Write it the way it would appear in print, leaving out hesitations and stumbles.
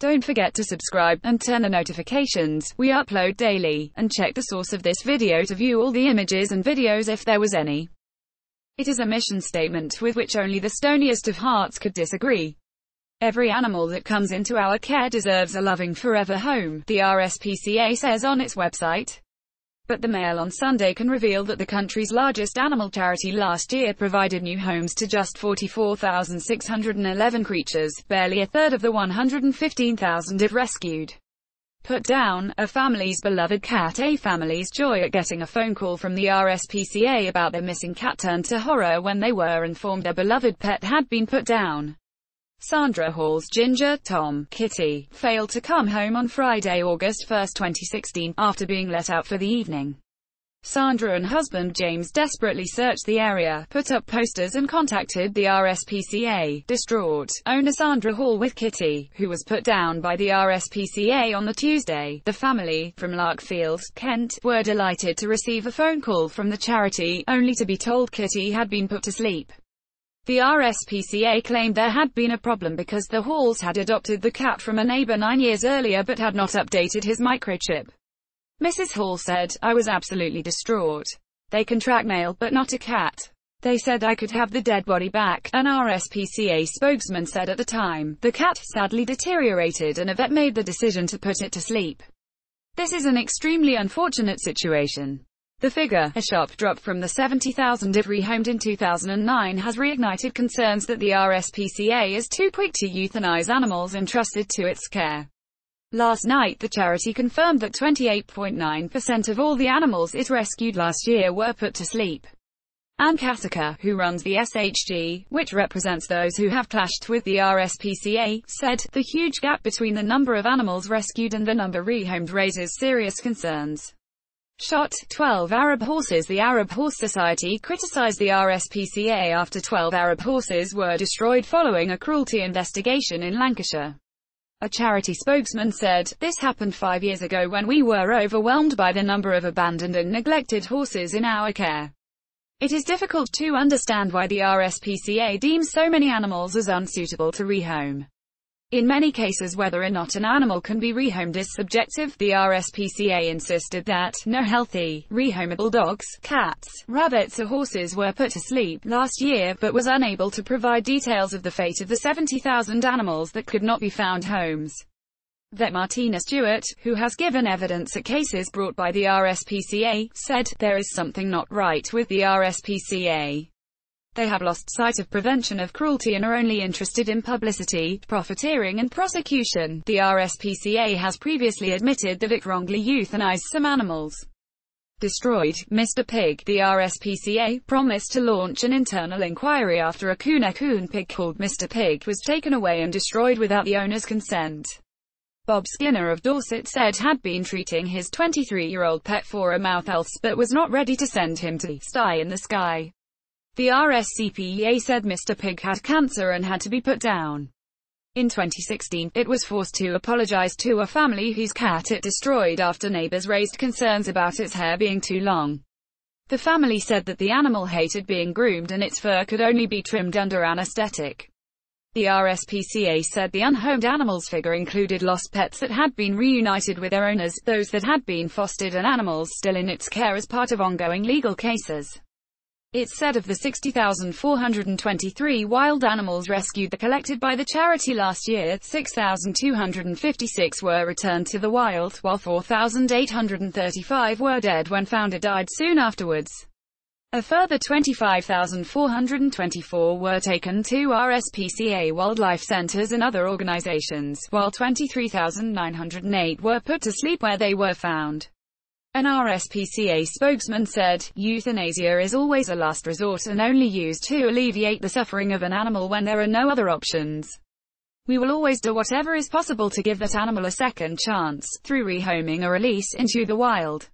Don't forget to subscribe, and turn the notifications. We upload daily, and check the source of this video to view all the images and videos if there was any. It is a mission statement with which only the stoniest of hearts could disagree. Every animal that comes into our care deserves a loving forever home, the RSPCA says on its website. But the Mail on Sunday can reveal that the country's largest animal charity last year provided new homes to just 44,611 creatures, barely a third of the 115,000 it rescued. Put down, a family's beloved cat. A family's joy at getting a phone call from the RSPCA about their missing cat turned to horror when they were informed their beloved pet had been put down. Sandra Hall's ginger, Tom, Kitty, failed to come home on Friday, August 1, 2016, after being let out for the evening. Sandra and husband James desperately searched the area, put up posters and contacted the RSPCA. Distraught, owner Sandra Hall with Kitty, who was put down by the RSPCA on the Tuesday, the family, from Larkfield, Kent, were delighted to receive a phone call from the charity, only to be told Kitty had been put to sleep. The RSPCA claimed there had been a problem because the Halls had adopted the cat from a neighbor 9 years earlier but had not updated his microchip. Mrs. Hall said, "I was absolutely distraught. They can track mail, but not a cat. They said I could have the dead body back," an RSPCA spokesman said at the time. The cat sadly deteriorated and a vet made the decision to put it to sleep. "This is an extremely unfortunate situation." The figure, a sharp drop from the 70,000 it rehomed in 2009, has reignited concerns that the RSPCA is too quick to euthanize animals entrusted to its care. Last night the charity confirmed that 28.9% of all the animals it rescued last year were put to sleep. Ann Cassica, who runs the SHG, which represents those who have clashed with the RSPCA, said, "The huge gap between the number of animals rescued and the number rehomed raises serious concerns." Shot, 12 Arab horses. The Arab Horse Society criticized the RSPCA after 12 Arab horses were destroyed following a cruelty investigation in Lancashire. A charity spokesman said, "This happened 5 years ago when we were overwhelmed by the number of abandoned and neglected horses in our care. It is difficult to understand why the RSPCA deems so many animals as unsuitable to rehome. In many cases, whether or not an animal can be rehomed is subjective." The RSPCA insisted that no healthy, rehomable dogs, cats, rabbits or horses were put to sleep last year, but was unable to provide details of the fate of the 70,000 animals that could not be found homes. Vet Martina Stewart, who has given evidence at cases brought by the RSPCA, said, "There is something not right with the RSPCA. They have lost sight of prevention of cruelty and are only interested in publicity, profiteering and prosecution." The RSPCA has previously admitted that it wrongly euthanized some animals. Destroyed, Mr. Pig. The RSPCA promised to launch an internal inquiry after a coon pig called Mr. Pig was taken away and destroyed without the owner's consent. Bob Skinner of Dorset said had been treating his 23-year-old pet for a mouth ulcer but was not ready to send him to "stay in the sky." The RSPCA said Mr. Pig had cancer and had to be put down. In 2016, it was forced to apologize to a family whose cat it destroyed after neighbors raised concerns about its hair being too long. The family said that the animal hated being groomed and its fur could only be trimmed under anesthetic. The RSPCA said the unhomed animals figure included lost pets that had been reunited with their owners, those that had been fostered and animals still in its care as part of ongoing legal cases. It said of the 60,423 wild animals rescued collected by the charity last year, 6,256 were returned to the wild, while 4,835 were dead when found or died soon afterwards. A further 25,424 were taken to RSPCA wildlife centers and other organizations, while 23,908 were put to sleep where they were found. An RSPCA spokesman said, "Euthanasia is always a last resort and only used to alleviate the suffering of an animal when there are no other options. We will always do whatever is possible to give that animal a second chance, through rehoming or release into the wild."